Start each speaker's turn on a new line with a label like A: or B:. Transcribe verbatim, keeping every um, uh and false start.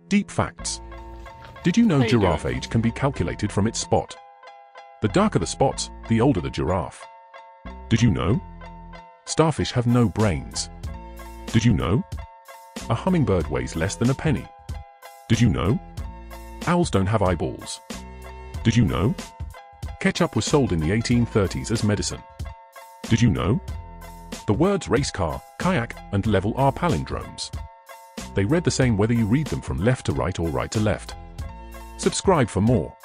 A: Deep facts. Did you know
B: How you
A: giraffe
B: doing?
A: age can be calculated from its spot? The darker the spots, the older the giraffe. Did you know? Starfish have no brains. Did you know? A hummingbird weighs less than a penny. Did you know? Owls don't have eyeballs. Did you know? Ketchup was sold in the eighteen thirties as medicine. Did you know? The words race car, kayak, and level are palindromes. They read the same whether you read them from left to right or right to left. Subscribe for more.